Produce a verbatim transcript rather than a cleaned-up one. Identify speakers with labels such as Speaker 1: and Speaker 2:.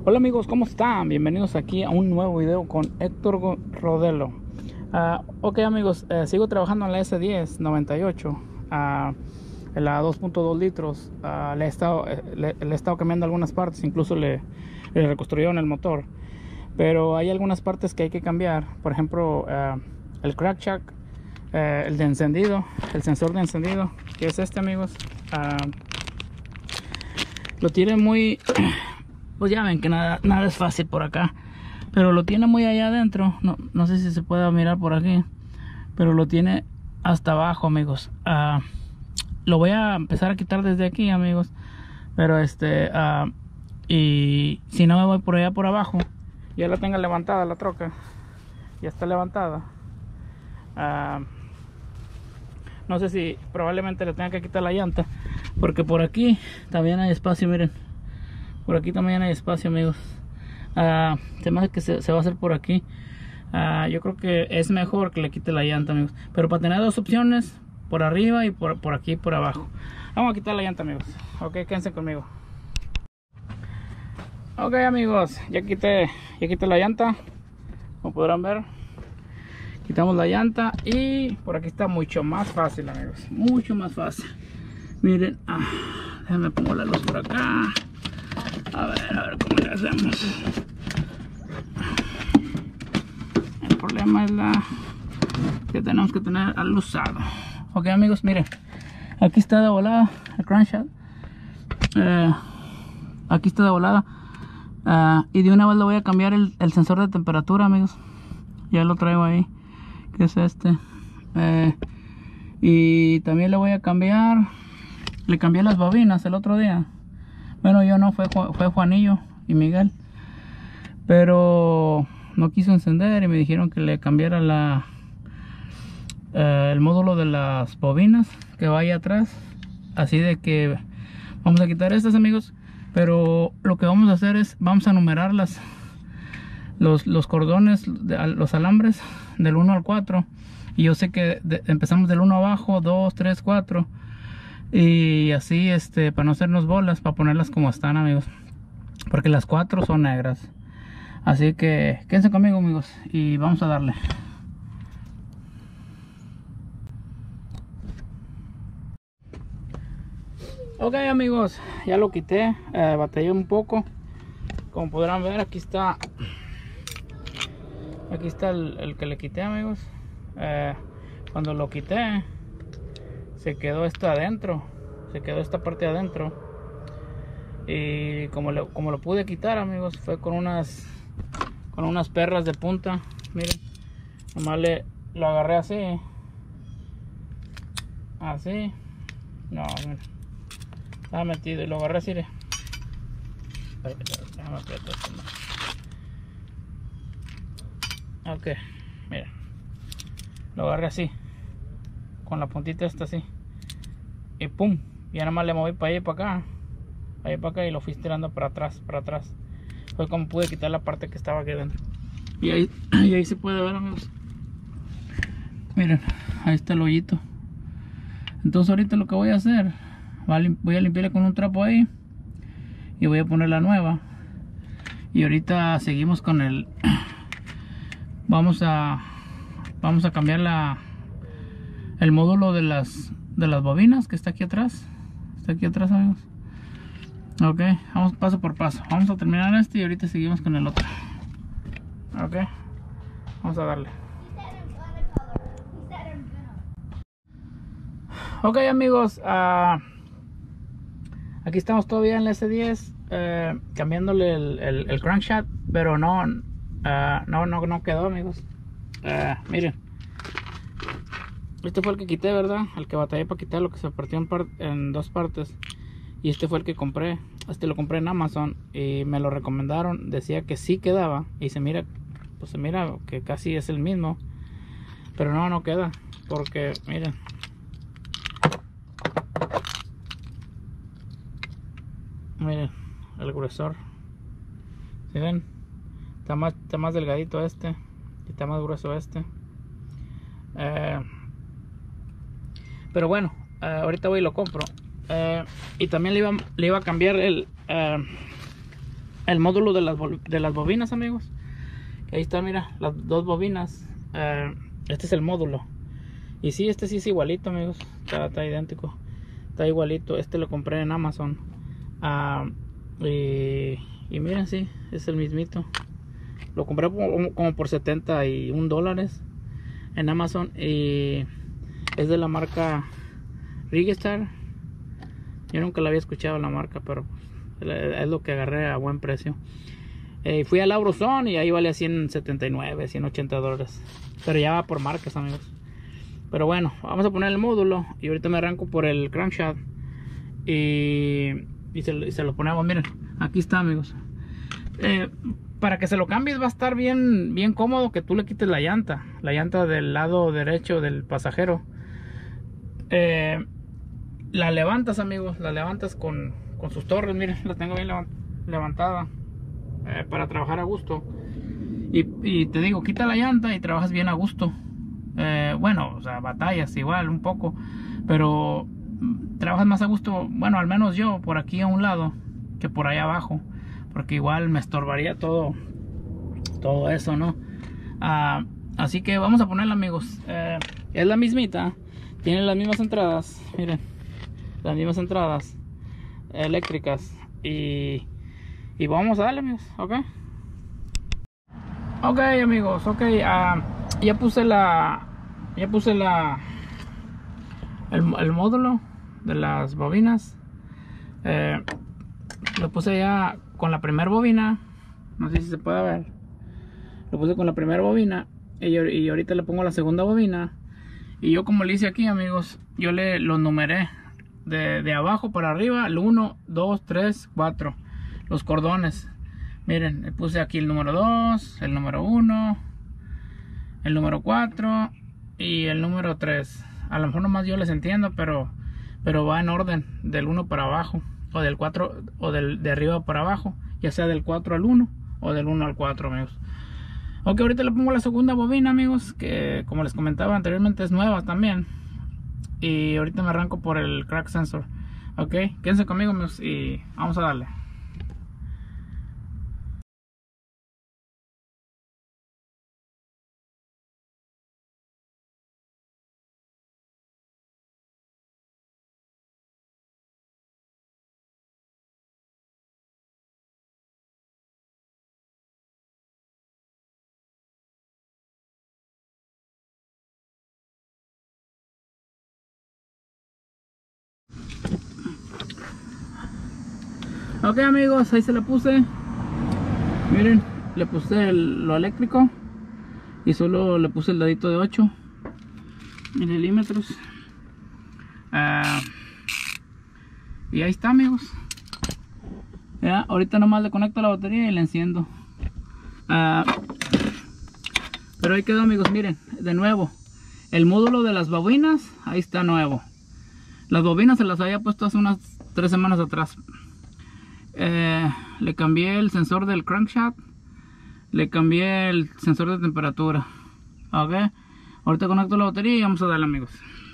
Speaker 1: Hola amigos, ¿cómo están? Bienvenidos aquí a un nuevo video con Héctor Rodelo. Uh, ok amigos, uh, sigo trabajando en la S diez noventa y ocho, uh, en la dos punto dos litros. Uh, le, he estado, le, le he estado cambiando algunas partes, incluso le, le reconstruyeron el motor. Pero hay algunas partes que hay que cambiar, por ejemplo uh, el crankshaft, uh, el de encendido, el sensor de encendido, que es este amigos. Uh, lo tiene muy... Pues ya ven que nada, nada es fácil por acá, pero lo tiene muy allá adentro. No, no sé si se puede mirar por aquí, pero lo tiene hasta abajo amigos. Uh, lo voy a empezar a quitar desde aquí amigos, pero este uh, y si no me voy por allá por abajo. Ya la tengo levantada la troca, ya está levantada. Uh, no sé si probablemente le tenga que quitar la llanta, porque por aquí también hay espacio, miren. Por aquí también hay espacio amigos. Uh, se me hace que se, se va a hacer por aquí. Uh, yo creo que es mejor que le quite la llanta amigos, pero para tener dos opciones, por arriba y por, por aquí por abajo. Vamos a quitar la llanta amigos. Ok, quédense conmigo. Ok amigos, ya quité, ya quité la llanta. Como podrán ver, quitamos la llanta y por aquí está mucho más fácil amigos, mucho más fácil. Miren, ah, déjenme pongo la luz por acá. A ver, a ver cómo le hacemos. El problema es la que tenemos que tener al usado. Ok amigos, miren, aquí está de volada el crankshaft. Eh, aquí está de volada. Uh, y de una vez le voy a cambiar el, el sensor de temperatura amigos. Ya lo traigo ahí, que es este. Eh, y también le voy a cambiar. Le cambié las bobinas el otro día. Bueno, yo no, fue, fue Juanillo y Miguel, pero no quiso encender y me dijeron que le cambiara la eh, el módulo de las bobinas que vaya atrás. Así de que vamos a quitar estas amigos, pero lo que vamos a hacer es vamos a numerar las los, los cordones, de, los alambres del uno al cuatro, y yo sé que de, empezamos del uno abajo, dos, tres, cuatro. Y así, este, para no hacernos bolas, para ponerlas como están amigos, porque las cuatro son negras. Así que quédense conmigo amigos y vamos a darle. Ok amigos, ya lo quité. eh, batallé un poco. Como podrán ver, aquí está aquí está el, el que le quité amigos. eh, cuando lo quité se quedó esto adentro, se quedó esta parte adentro, y como, le, como lo pude quitar amigos, fue con unas con unas perlas de punta. Miren, nomás le lo agarré así, así, no, miren, estaba metido y lo agarré así. Ay, déjame apretar esto más. Ok, mira, lo agarré así, con la puntita esta así, y pum, ya nada más le moví para allá y para acá, para allá y para acá, y lo fui tirando para atrás, para atrás. Fue como pude quitar la parte que estaba aquí dentro. Y ahí, y ahí se puede ver amigos. Miren, ahí está el hoyito. Entonces ahorita lo que voy a hacer, voy a limpiarle con un trapo ahí y voy a poner la nueva. Y ahorita seguimos con el vamos a vamos a cambiar la el módulo de las de las bobinas que está aquí atrás. Está aquí atrás amigos. Ok, vamos paso por paso. Vamos a terminar este y ahorita seguimos con el otro. Ok, vamos a darle. Ok amigos, uh, aquí estamos todavía en la S diez, uh, cambiándole el, el, el crankshaft, pero no, uh, no, no, no quedó amigos. Uh, miren, este fue el que quité, ¿verdad? El que batallé para quitar, lo que se partió en, par en dos partes. Y este fue el que compré. Este lo compré en Amazon y me lo recomendaron. Decía que sí quedaba, y se mira, pues se mira que casi es el mismo, pero no, no queda, porque miren, miren el gruesor. ¿Sí ven? Está más, está más delgadito este y está más grueso este. Eh, pero bueno, eh, ahorita voy y lo compro. Eh, y también le iba, le iba a cambiar el, eh, el módulo de las, de las bobinas, amigos. Ahí está, mira, las dos bobinas. Uh, este es el módulo. Y sí, este sí es igualito, amigos. Está, está idéntico. Está igualito. Este lo compré en Amazon. Uh, y, y miren, sí, es el mismito. Lo compré como, como por setenta y un dólares en Amazon. Y es de la marca Rigestar. Yo nunca la había escuchado la marca, pero es lo que agarré a buen precio. Eh, fui al AutoZone y ahí vale ciento setenta y nueve, ciento ochenta dólares. Pero ya va por marcas, amigos. Pero bueno, vamos a poner el módulo. Y ahorita me arranco por el crankshaft. Y, y, se, y se lo ponemos, miren. Aquí está, amigos. Eh, para que se lo cambies va a estar bien, bien cómodo que tú le quites la llanta. La llanta del lado derecho del pasajero. Eh, la levantas, amigos. La levantas con, con sus torres. Miren, la tengo bien levantada. Eh, para trabajar a gusto. Y, y te digo, quita la llanta y trabajas bien a gusto. Eh, bueno, o sea, batallas igual un poco, pero trabajas más a gusto. Bueno, al menos yo por aquí a un lado que por allá abajo, porque igual me estorbaría todo todo eso, ¿no? Uh, así que vamos a ponerla, amigos. Eh, es la mismita, tiene las mismas entradas, miren, las mismas entradas eléctricas. Y Y vamos a darle, amigos, ok. Ok, amigos, ok. Uh, ya puse la. Ya puse la. El, el módulo de las bobinas. Eh, lo puse ya con la primera bobina. No sé si se puede ver. Lo puse con la primera bobina. Y, y ahorita le pongo la segunda bobina. Y yo, como le hice aquí, amigos, yo le lo numeré de, de abajo para arriba. El uno, dos, tres, cuatro. Los cordones, miren, le puse aquí el número dos, el número uno, el número cuatro y el número tres. A lo mejor nomás yo les entiendo, pero pero va en orden del uno para abajo, o del cuatro, o del, de arriba para abajo, ya sea del cuatro al uno o del uno al cuatro, amigos. Ok, ahorita le pongo la segunda bobina, amigos, que como les comentaba anteriormente es nueva también. Y ahorita me arranco por el crack sensor. Ok, quédense conmigo, amigos, y vamos a darle. Ok, amigos, ahí se le puse. Miren, le puse el, lo eléctrico. Y solo le puse el dadito de ocho milímetros. uh, Y ahí está, amigos. Ya, ahorita nomás le conecto la batería y le enciendo. uh, Pero ahí quedó, amigos, miren. De nuevo, el módulo de las bobinas, ahí está nuevo. Las bobinas se las había puesto hace unas tres semanas atrás. Eh, le cambié el sensor del crankshaft, le cambié el sensor de temperatura. Ok, ahorita conecto la batería y vamos a darle, amigos.